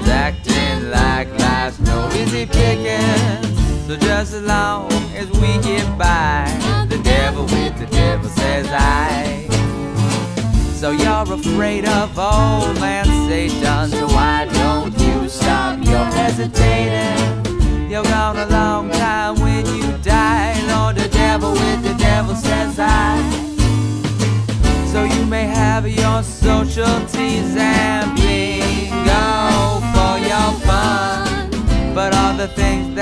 acting like life's no easy picking. So just as long as we get by, the devil with the devil says I. So you're afraid of old man Satan, so why don't you stop your hesitating? You're gone a long time when you die. Lord, the devil with the devil says I. So you may have your social teas and bingo for your fun, but all the things